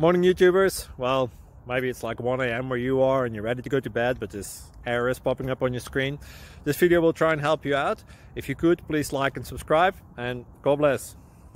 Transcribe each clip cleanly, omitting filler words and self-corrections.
Morning YouTubers. Well, maybe it's like 1 a.m. where you are and you're ready to go to bed, but this error is popping up on your screen. This video will try and help you out. If you could, please like and subscribe, and God bless.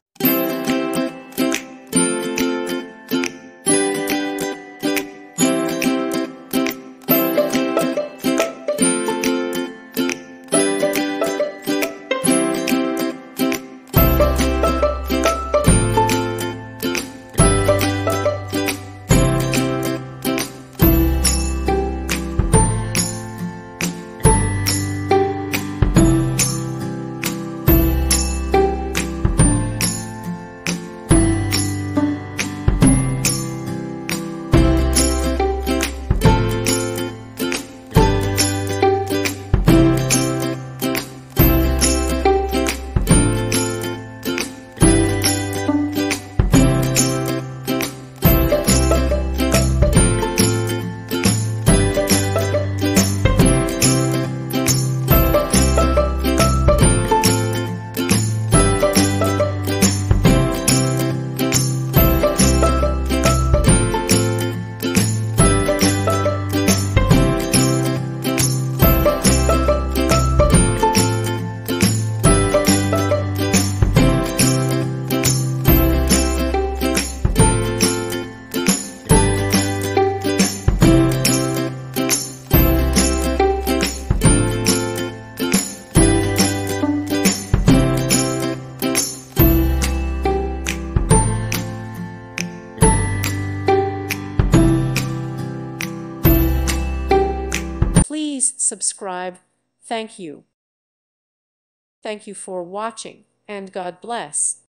Please subscribe. Thank you. Thank you for watching, and God bless.